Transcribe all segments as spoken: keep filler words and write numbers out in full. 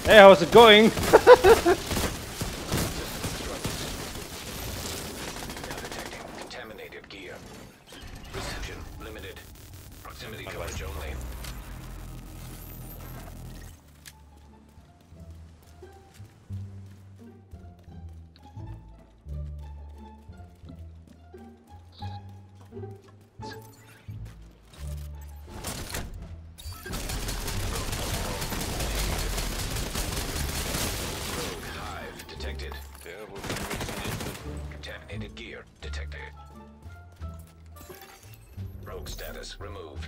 Hey, how's it going? Now detecting contaminated gear. Reception limited. Proximity coverage only. Detected. Contaminated gear detected. Rogue status removed.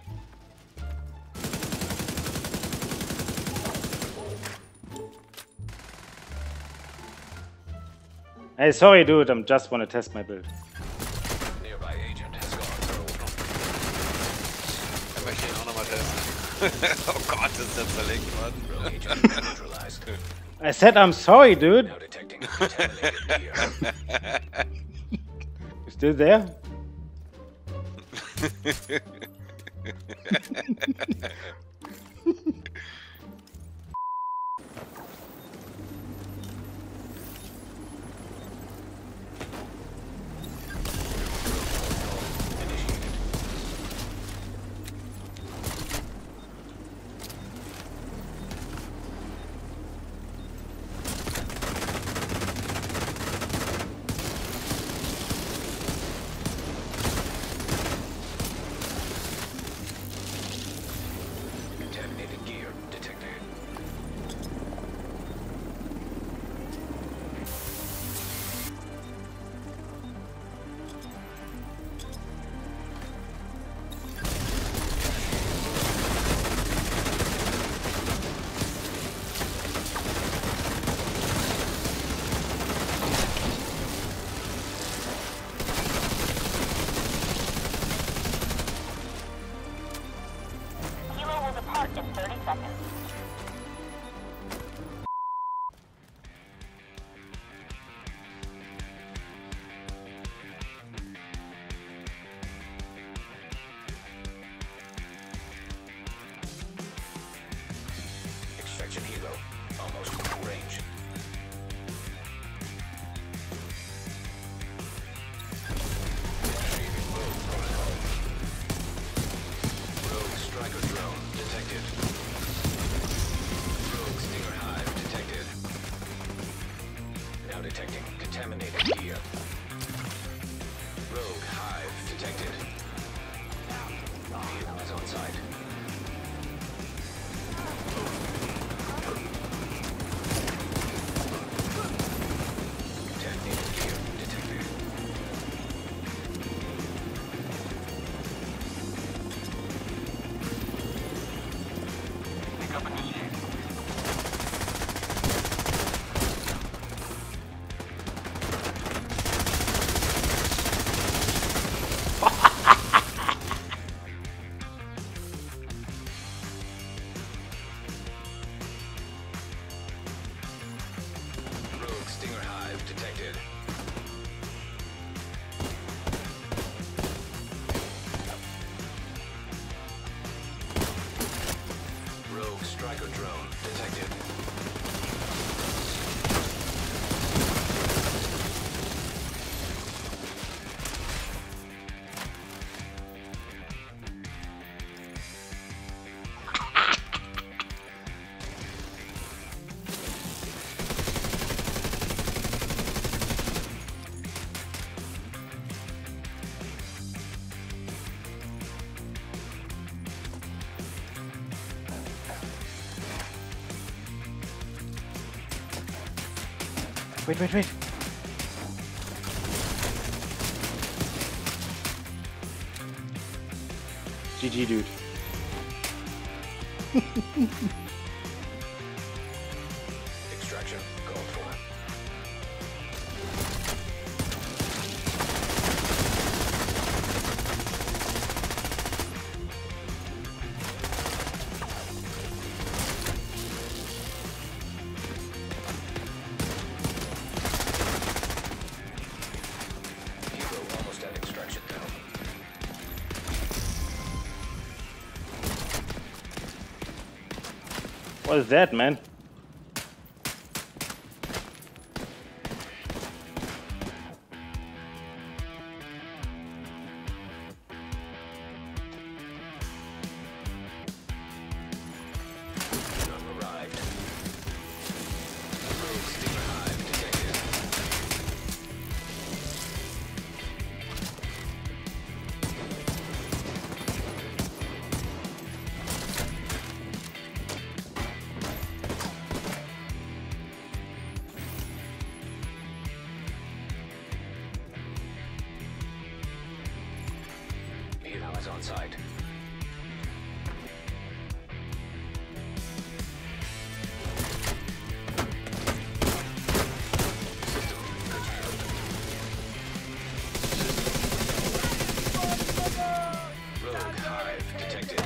Hey, sorry, dude. I just want to test my build. Nearby agent has gone through. Ich möchte ihn auch nochmal testen. Oh Gott, ist das zerlegt worden. Rogue agent neutralized. I said I'm sorry, dude. Now detecting contaminated gear. You still there? Contaminated gear detected. Kilo will depart in thirty seconds. Extraction helo almost full range. Initiating rogue protocol. Rogue striker drone detected. Rogue stinger hive detected. Now detecting contaminated gear. Rogue hive detected. Vehicle is on site. Contaminated gear detected. Pick up initiated. Rogue stinger hive detected. Rogue striker drone detected. Wait, wait, wait. G G, dude. Extraction called for. Hero almost at extraction now. What is that, man? on site. System curtailed. Rogue hive detected.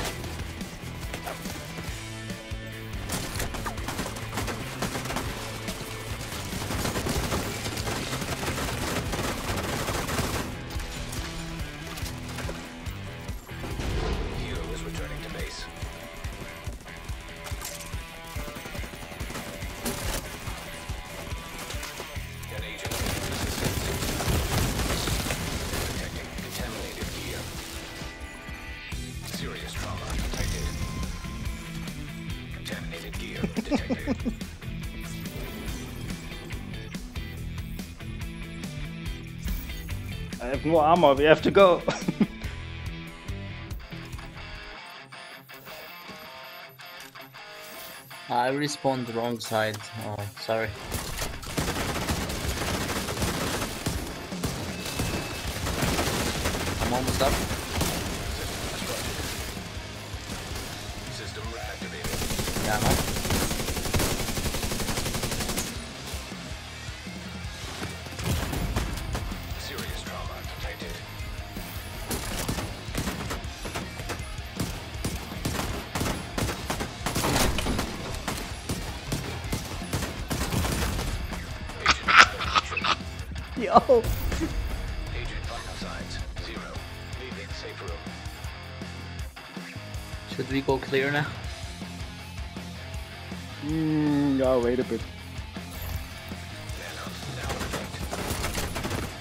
Hero is returning to base. An agent needs assistance. Detecting contaminated gear. Serious trauma detected. Contaminated gear detected. I have no armor, we have to go. I respawned the wrong side. Oh, sorry. I'm almost up. System reactivated. Yeah, I'm up. Serious trauma detected. Agent malfunction. Yo! Agent vital signs zero. Leaving safe room. Should we go clear now? Mm, yeah, wait a bit. Manhunt now in effect.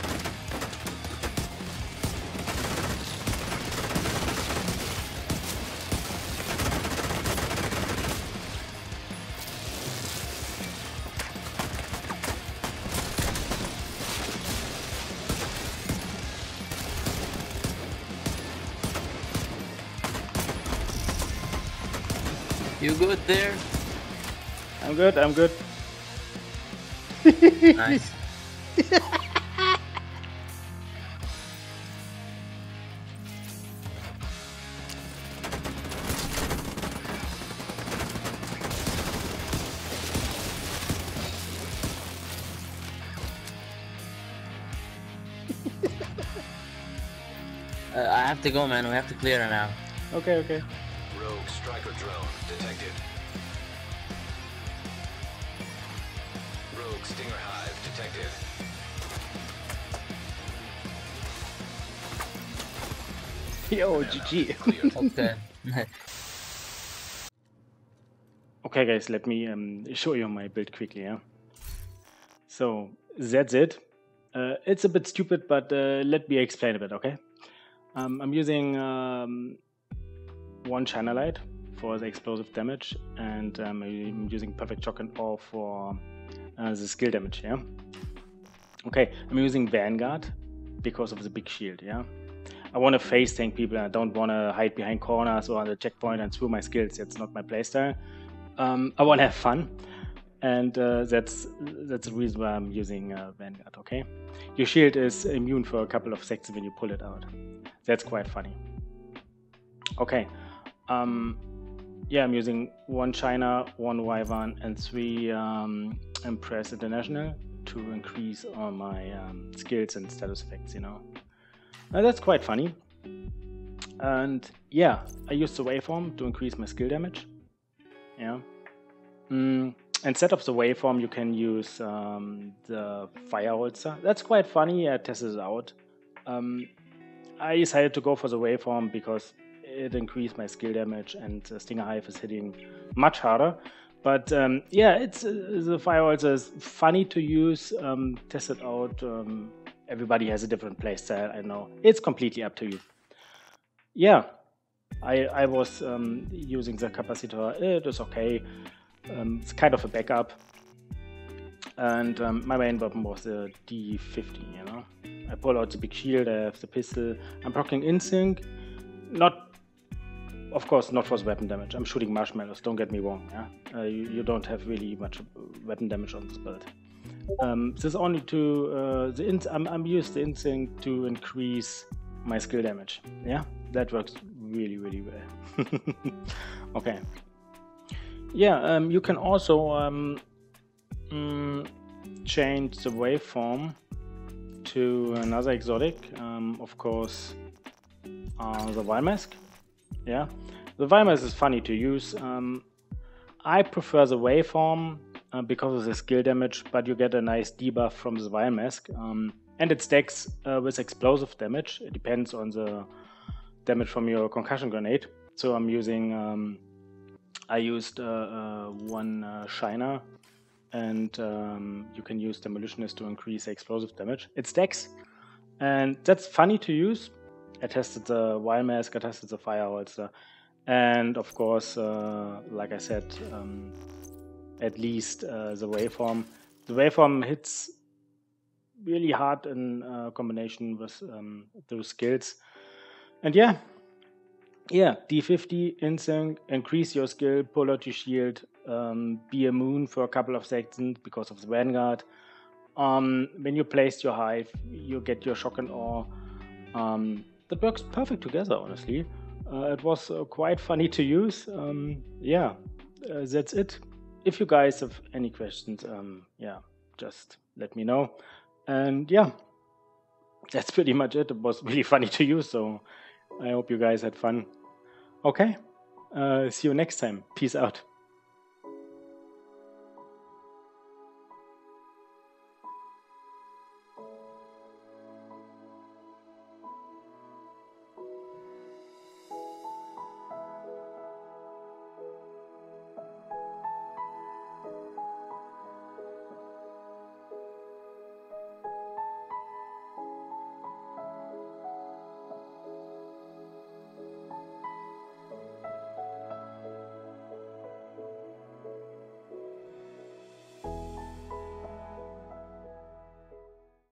You good there? I'm good, I'm good. Nice. uh, I have to go, man. We have to clear it now. Okay, okay. Rogue striker drone detected. Rogue stinger hive detected. Yo, G G. Cleared. Okay. Okay guys, let me um, show you my build quickly, yeah? So, that's it. Uh, it's a bit stupid, but uh, let me explain a bit, okay? Um, I'm using um, one China Light for the explosive damage, and um, I'm using Perfect Shock and Awe for uh, the skill damage, yeah? Okay, I'm using Vanguard because of the big shield, yeah? I want to face tank people, and I don't want to hide behind corners or on the checkpoint and through my skills. That's not my playstyle. Um, I want to have fun, and uh, that's that's the reason why I'm using uh, Vanguard, okay? Your shield is immune for a couple of seconds when you pull it out. That's quite funny. Okay, um, yeah, I'm using one China, one Wyvern, and three um, Impress International to increase all my um, skills and status effects, you know. Now that's quite funny. And yeah, I used the waveform to increase my skill damage. Yeah. Mm, instead of the waveform, you can use um, the fire holster. That's quite funny. I tested it out. Um, I decided to go for the waveform because it increased my skill damage, and the Stinger Hive is hitting much harder. But um, yeah, it's uh, the fire holster is funny to use. Um, test it out. Um, everybody has a different playstyle. I know it's completely up to you. Yeah. I, I was um, using the capacitor. It is okay. Um, it's kind of a backup. And um, my main weapon was the D fifty, you know. I pull out the big shield, I have the pistol. I'm proccing Insync. Not, of course, not for the weapon damage. I'm shooting marshmallows, don't get me wrong. Yeah? Uh, you, you don't have really much weapon damage on this build. Um, this is only to, uh, the ins I'm, I'm used the Insync to increase my skill damage. Yeah, that works really, really well. Okay. Yeah, um, you can also um, mm, change the waveform to another exotic. Um, of course, uh, the Vile Mask. Yeah, the Vile Mask is funny to use. Um, I prefer the waveform uh, because of the skill damage, but you get a nice debuff from the Vile Mask. Um, and it stacks uh, with explosive damage. It depends on the damage from your concussion grenade. So I'm using, um, I used uh, uh, one uh, Shiner, and um, you can use Demolitionist to increase explosive damage. It stacks, and that's funny to use. I tested the Vile Mask, I tested the Fire Holster, and of course, uh, like I said, um, at least uh, the waveform. The waveform hits really hard in uh, combination with um, those skills. And yeah, yeah, D fifty, Insync, increase your skill, pull out your shield, um, be immune for a couple of seconds because of the Vanguard. Um, when you place your hive, you get your shock and awe. Um, that works perfect together, honestly. Uh, it was uh, quite funny to use. Um, yeah, uh, that's it. If you guys have any questions, um, yeah, just let me know. And yeah, that's pretty much it. It was really funny to use, so I hope you guys had fun. Okay, uh, see you next time. Peace out.